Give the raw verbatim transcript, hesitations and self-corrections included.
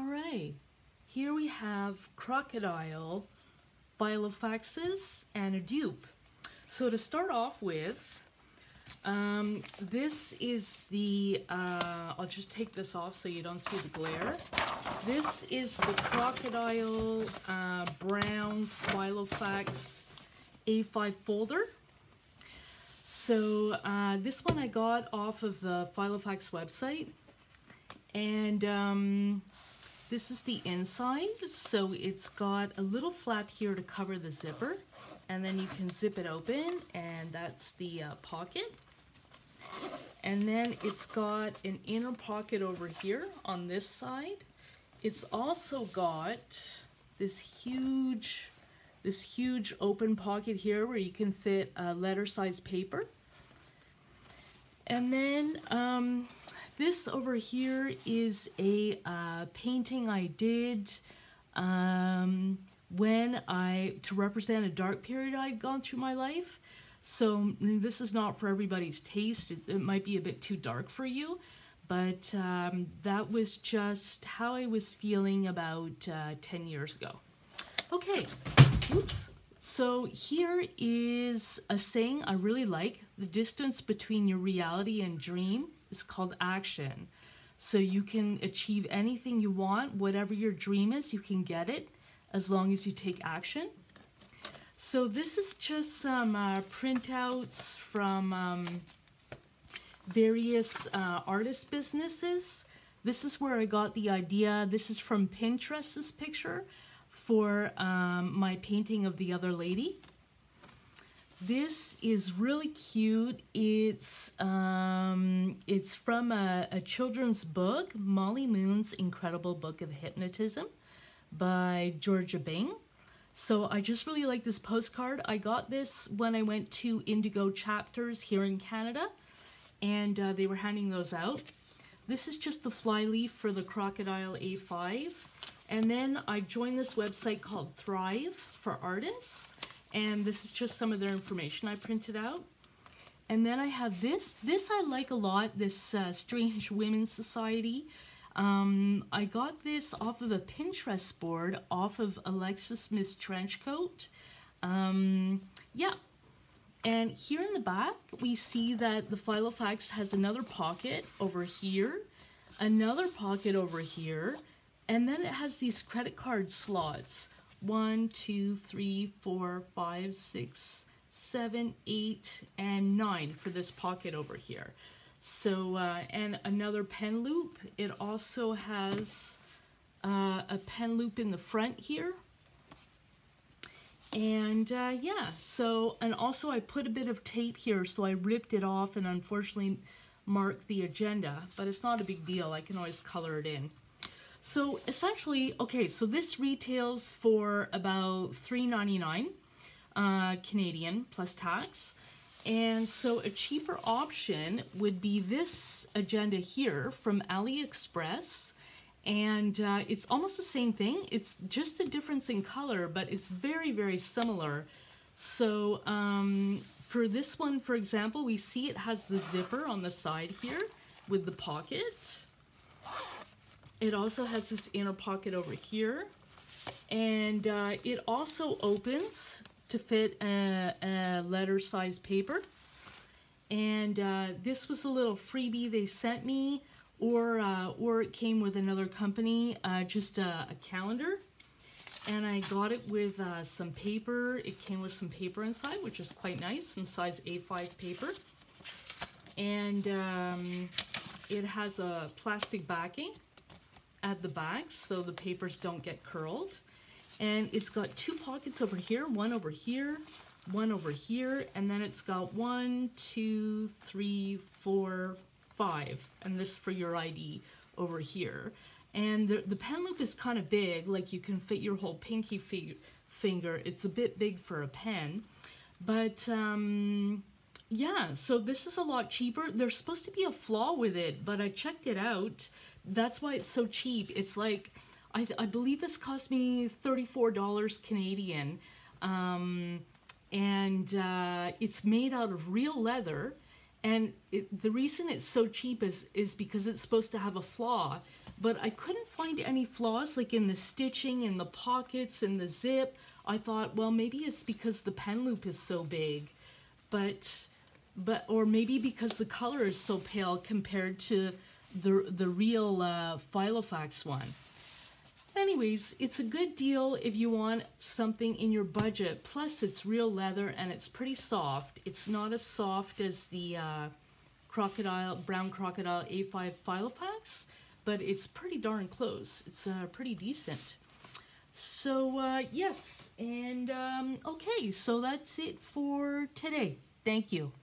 All right, here we have crocodile, Filofaxes, and a dupe. So to start off with, um, this is the, uh, I'll just take this off so you don't see the glare. This is the crocodile uh, brown Filofax A five folder. So uh, this one I got off of the Filofax website, and um, this is the inside. So it's got a little flap here to cover the zipper, and then you can zip it open, and that's the uh, pocket. And then it's got an inner pocket over here on this side. It's also got this huge this huge open pocket here where you can fit a letter size paper. And then um, this over here is a uh, painting I did um, when I, to represent a dark period I'd gone through my life. So this is not for everybody's taste. It, it might be a bit too dark for you, but um, that was just how I was feeling about uh, ten years ago. Okay, oops. So here is a saying I really like. The distance between your reality and dream is called action. So you can achieve anything you want, whatever your dream is, you can get it as long as you take action. So this is just some uh, printouts from um, various uh, artist businesses. This is where I got the idea. This is from Pinterest, this picture, for um, my painting of the other lady. This is really cute. It's um, it's from a, a children's book, Molly Moon's Incredible Book of Hypnotism by Georgia Bing. So I just really like this postcard. I got this when I went to Indigo Chapters here in Canada, and uh, they were handing those out. This is just the flyleaf for the Crocodile A five. And then I joined this website called Thrive for Artists, and this is just some of their information I printed out. And then I have this. This I like a lot, this uh, Strange Women's Society. Um, I got this off of a Pinterest board, off of Alexis Miss Trenchcoat. Um, yeah. And here in the back, we see that the Filofax has another pocket over here, another pocket over here, and then it has these credit card slots. One, two, three, four, five, six, seven, eight, and nine for this pocket over here. So, uh, and another pen loop. It also has uh, a pen loop in the front here. And uh, yeah, so, and also I put a bit of tape here, so I ripped it off and unfortunately marked the agenda, but it's not a big deal. I can always color it in. So essentially, okay, so this retails for about three ninety-nine uh, Canadian plus tax. And so a cheaper option would be this agenda here from AliExpress. And uh, it's almost the same thing. It's just a difference in color, but it's very, very similar. So um, for this one, for example, we see it has the zipper on the side here with the pocket. It also has this inner pocket over here, and uh, it also opens to fit a, a letter size paper. And uh, this was a little freebie they sent me, or uh, or it came with another company, uh, just a, a calendar. And I got it with uh, some paper. It came with some paper inside, which is quite nice, some size A five paper. And um, it has a plastic backing at the back so the papers don't get curled. And it's got two pockets over here, one over here, one over here, and then it's got one, two, three, four, five, and this for your I D over here. And the, the pen loop is kind of big, like you can fit your whole pinky fi finger. It's a bit big for a pen, but um, yeah, so this is a lot cheaper. There's supposed to be a flaw with it, but I checked it out. That's why it's so cheap. It's like, I, I believe this cost me thirty-four dollars Canadian, um, and uh, it's made out of real leather. And it, the reason it's so cheap is, is because it's supposed to have a flaw, but I couldn't find any flaws like in the stitching, in the pockets, in the zip. I thought, well, maybe it's because the pen loop is so big, but, but or maybe because the color is so pale compared to the, the real uh, Filofax one. Anyways, it's a good deal if you want something in your budget. Plus, it's real leather and it's pretty soft. It's not as soft as the uh, crocodile, brown crocodile A five Filofax, but it's pretty darn close. It's uh, pretty decent. So, uh, yes, and um, okay, so that's it for today. Thank you.